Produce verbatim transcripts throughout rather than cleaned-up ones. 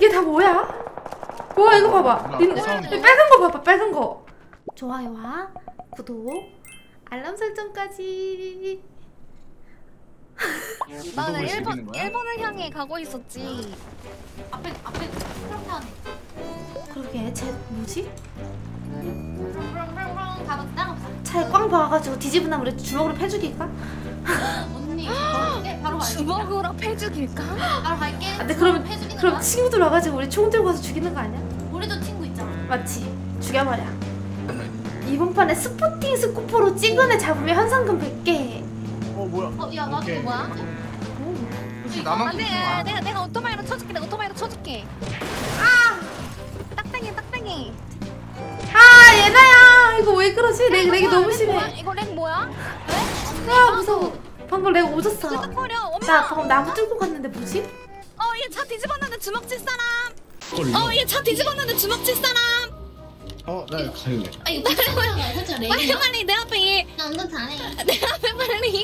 이게 다 뭐야? 뭐야 이거 봐봐. 닌, 빨간 거 봐봐 빨간 거. 좋아요와 구독, 알람 설정까지. 나는 일본 일본을 향해 가고 있었지. 앞에 앞에 그렇게 하네. 그러게 쟤 뭐지? 가보자 나가보자. 차에 꽝 박아가지고 뒤집은 다음에 주먹으로 패죽일까? 언니 네, 바로 갈게. 주먹으로 패죽일까? 바로 갈게. 아, 근데 그럼 해주기는 그럼 거야? 친구들 와가지고 우리 총 들고 가서 죽이는 거 아니야? 우리도 친구 있잖아. 맞지? 죽여버려. 이번 판에 스포팅 스쿠퍼로 찍은 애 잡으면 현상금 백 개. 어 뭐야? 어, 야 나도 오케이. 이거 뭐야? 혹시 나만 안돼, 아, 내가 내가 오토바이로 쳐줄게. 내가 오토바이로 쳐줄게. 아, 딱땡이 딱땡이. 아 얘나야 이거 왜 그러지? 렉 렉이 너무 심해. 이거 렉 뭐야? 아 무서워. 방금 렉 오졌어. 끄덕거려. 엄마. 나 방금 나무 뚫고 갔는데 뭐지? 어, 얘 차 뒤집었는데 주먹 칠 사람. 꼴려. 어, 얘 차 뒤집었는데 주먹 칠 사람. 어, 나 갈래. 아 이거 살짝 살짝 빨리 레이야. 빨리 내 앞에 얘. 나 운전 잘해. 내 앞에 빨리.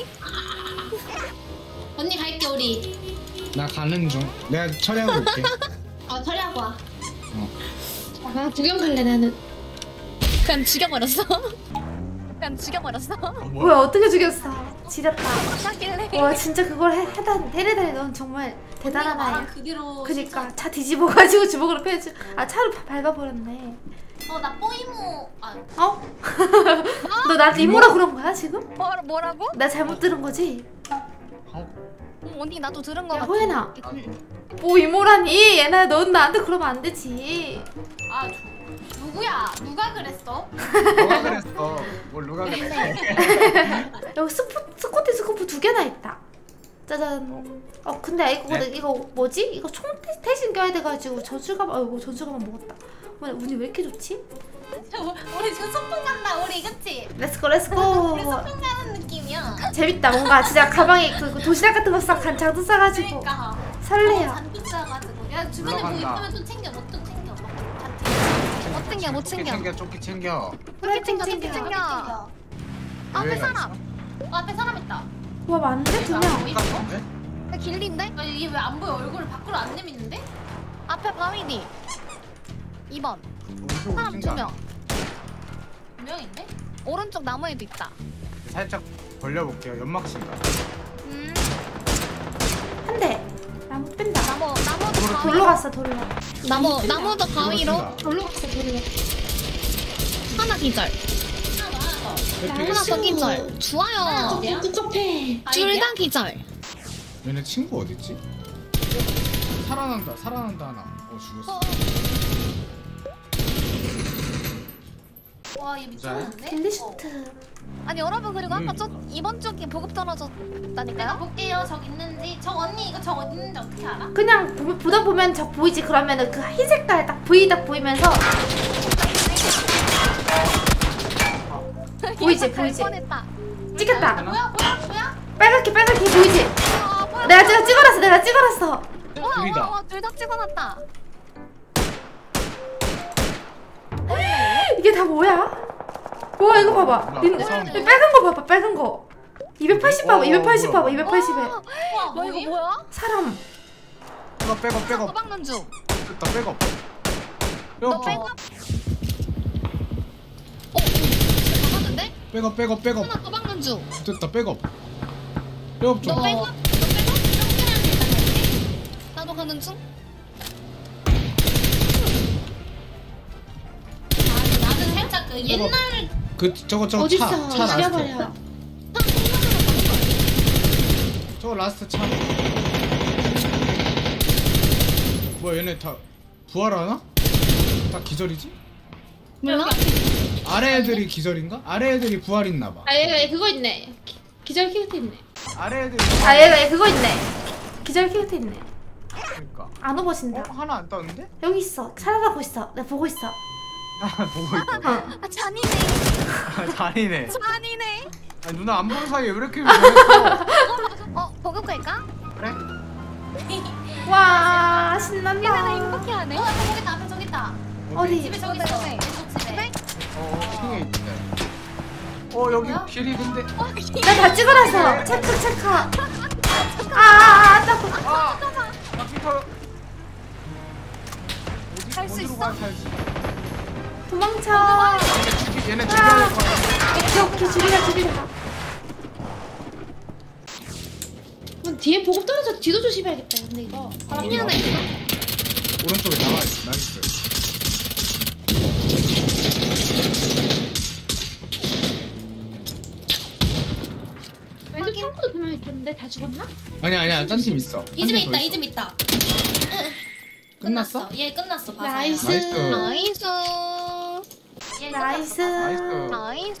언니 갈게 우리. 나 가는 중. 내가 처리하고 올게. 어 처리하고 와. 어. 아 구경 갈래 나는. 그냥 죽여버렸어. 그냥 죽여버렸어. 뭐야 어떻게 죽였어? 지렸다. 하길래. 와 진짜 그걸 해, 해다 해리다니 넌 정말 대단한 아이야. 그 뒤로. 그니까 차 뒤집어가지고 주먹으로 패주. 아 차를 바- 밟아버렸네. 어나 뽀이모. 아 어? 너 나한테 이모라 그런 거야 지금? 뭐 뭐라고? 나 잘못 들은 거지? 어, 언니 나도 들은 거 야 같아. 호연아 뭐 이모라니? 얘나 넌 나한테 그러면 안 되지. 아 저, 누구야? 누가 그랬어? 누가 그랬어? 뭘 누가 그랬어? 여기 스포, 스코티 스코프 두 개나 있다. 짜잔. 어 근데 이거 네? 이거 뭐지? 이거 총 태- 대신 껴야 돼가지고 전술가방. 어이구 전술가방 먹었다. 뭐야 운이 왜 이렇게 좋지? 우리 지금 소풍 간다 우리 그치? 렛츠고 렛츠고. 우리 소풍 가는 느낌이야. 재밌다. 뭔가 진짜 가방에 그, 그 도시락 같은 거 싹 장도 싸가지고 그러니까. 설레요. 어, 잔뜩 싸가지고. 야 주변에 뭐 올라간다. 있으면 좀 챙겨. 뭐 좀 챙겨. 뭐 잔뜩. 못 챙겨 못 쪼끼 챙겨. 챙겨, 쪼끼 챙겨. 그래 챙겨, 챙겨. 챙겨. 챙겨. 앞에 여기가 사람. 어, 앞에 사람 있다. 와 많은데 두 명. 있어? 나 길린데? 아, 이게 왜 안 보여? 얼굴을 밖으로 안 내미는데? 앞에 바위니. 이 번. 오른쪽 사람 두 생각. 명. 두 명인데? 오른쪽 나무에도 있다. 살짝 벌려볼게요. 연막 친다. 음. 한 대. 나무 뺀다. 나무 나무도 돌로 바위. 돌로 갔어 돌로. 나무 나무도 바위로. 친다. 돌로 갔어, 돌로. 하나 기절. 하나 더, 하나 더. 되게 하나 더 기절. 좋아요. 어디야? 급급해. 둘 다 기절. 얘네 친구 어딨지? 살아난다, 살아난다 하나. 어 죽었어. 와, 얘 미쳤는데? 딜리슈트. 아니 여러분 그리고 아까 음. 저 이번 쪽에 보급 내가 떨어졌다니까요? 볼게요. 적 있는지. 저 언니 이거 적 있는지 어떻게 알아? 그냥 보, 보다 보면 적 보이지. 그러면은 그 흰색깔 딱 V 딱 보이면서 보이지, 보이지. 뻔했다. 찍혔다. 뭐야, 뭐야, 뭐야? 빨갛게 빨갛게 보이지. 아, 뭐야? 내가 제가 찍어놨어. 내가 찍어놨어. 둘이다. 둘다 찍어놨다. 이게 다 뭐야? 뭐야 이거 봐봐. 닌, 무서운데? 빨간 거 봐봐. 빨간 거. 이백팔십 봐봐. 어, 이백팔십 뭐야, 봐봐. 이백팔십에 와, 뭐 이거 뭐야? 사람. 백업, 백업, 백업. 도박는 중. 됐다, 백업. 너 백업 백업? 좀. 어? 잡았는데? 백업, 백업, 백업. 하나 도박는 중. 됐다, 백업. 백업 좀. 너 백업? 너 백업? 나도 가는 중. 아, 나는 살짝 그 옛날 그 저거 저거 어딨어? 차, 차 라스트. 죽여버려. 저거 라스트 차. 뭐야 얘네 다 부활하나? 다 기절이지? 몰라? 아래 애들이 기절인가? 아래 애들이 부활있나봐. 아 얘가 얘 그거 있네. 기, 기절 키우트 있네. 아래 애들이 아 얘가 얘 그거 있네. 기절 키우트 있네. 부활이니까. 안 오버신다. 어? 하나 안 떴는데? 여기 있어. 살아가고 있어. 내가 보고 있어. 아 보고 있다. 어. 아 잔이네. 아, 잔이네. 잔이네. 아니 누나 안 보는 사이에 왜 이렇게 잘했어? 어 보급 갈까? 그래? 와 얘네는 신난다. 행복해하네. 어, 저기 있다. 앞에 저기 있다. 어디? 집에 저기 있어. 네, 네. 왼쪽 집에. 어 핑에 있대. 어 여기 뭐야? 길이 근데 나 다 찍어놨어. 체크 체크. 아아아 아, 아, 아! 아 피터 수 어디로 있어? 가야 살지? 도망쳐. 얘네 죽이 얘네 죽여야 될 거야. 오케이 오케이 죽이자 죽이자. 그럼 뒤에 보급 떨어져 뒤도 조심해야겠다. 근데 이거 힘이 하나 있어. 오른쪽에 나와 있어. 나이스. 왼쪽 창고도 분명 있던데 다 죽었나? 아니야 아니야 딴 팀 있어. 이 집에 있다 이 집에 있다. 끝났어? 얘 끝났어. 봐서. 나이스. 나이스. 나이스. 얘 나이스. 끝났어. 나이스. 나이스.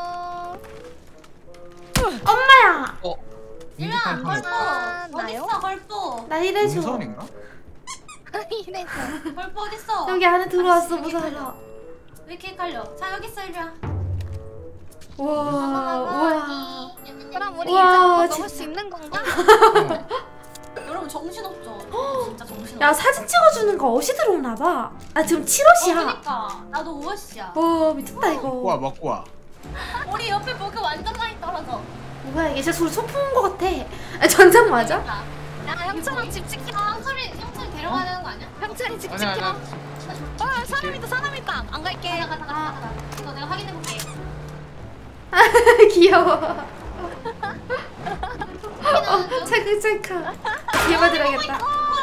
엄마야. 어. 일로와 인디칸 걸포. 아, 나요? 어딨어 걸포. 나 이래줘. 동선인가? 이래서. 걸포 어딨어? 여기 안에 들어왔어 아, 여기 무서워. 왜 이렇게 헷갈려? 자 여기 있어 일로와. 우와 우와. 그럼 우리 우와, 이제 먹을 진짜. 수 있는 건가? 어. 여러분 정신없죠? 진짜 정신없어. 야 사진 찍어주는 거 어시 들어오나봐. 아 지금 칠옷이야. 어, 그니까 나도 오월씨야. 와 미쳤다 이거. 먹고 와 먹고 와. 우리 옆에 보기 완전 많이 떨어져. 뭐야 이게 진짜 소리 소풍 온거 같아. 아, 전장 맞아? 그러니까. 야 형철아 집 지켜. 아, 형철이 형철이 데려가는 거 아니야? 형철이 집 아니야 지켜. 아니야. 어 사람 있다 사람 있다. 안 갈게. 가자 가자 가자 가자. 이거 내가 확인해볼게. 귀여워. 어 찰칵 찰칵. 얘만 들어야겠다.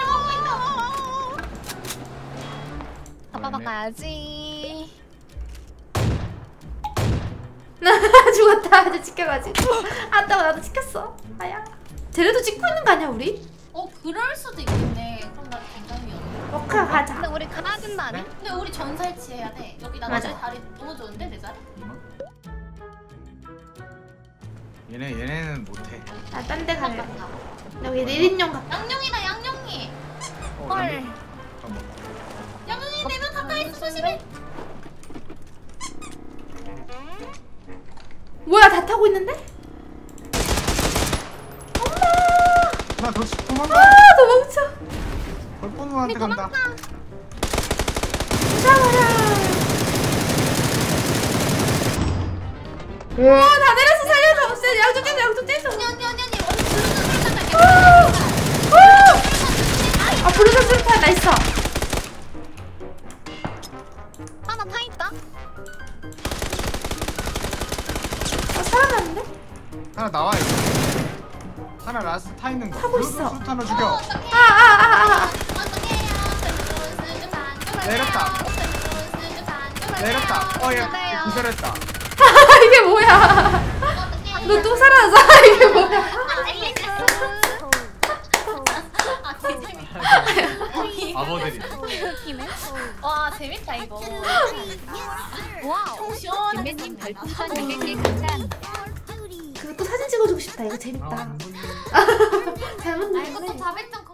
아빠 가야지. 죽었다. 이제 지켜가지. 아따 나도 지켰어. 아야. 쟤네도 찍고 있는 거 아니야 우리? 어 그럴 수도 있겠네. 그럼 나 굉장히 어려워. 워크야 가자. 근데 우리 가야 된다 아니? 근데 우리 전살치 해야 돼. 여기 나 맞아. 내 자리 너무 좋은데 내 자리? 얘네 얘네는 못해. 나 딴 데 갈래. 맞다. 여기 내린용 같다. 양룡이다 양룡이. 어, 헐. 여기. 잠깐만. 양룡이 내면 가까이 있어 조심해. 뭐야 다 타고 있는데? 하나 더 도망가. 아 도망쳐. 벌뻔우한테 간다. 잡아라. 와, 다 내려서 살려줘. 없어. 양쪽 째줘, 양쪽 째줘. 언니 언니 언니 언니 언니 부르는 소리 갈게. 아, 부르는 술탄 나 있어. 하나 타 있다. 아, 살아났는데? 하나 나와 있어. 하나 라스트 타 있는 거. 타고 있어. 수탄을 죽여. 아, 아, 아, 아. 내렸다. 내렸다. 어, 얘 기절했다. 아, 이게 뭐야? 너 또 살아났어? 이게 뭐야? 바보들이. 웃기네. 와 재밌다 이거. 와우. 시원하게 김매님 생겼다. 별풍선 백 개 감사합니다. 그거 또 사진 찍어주고 싶다. 이거 재밌다. 아, 잘못 아 이거 또 눌렀네. 자백증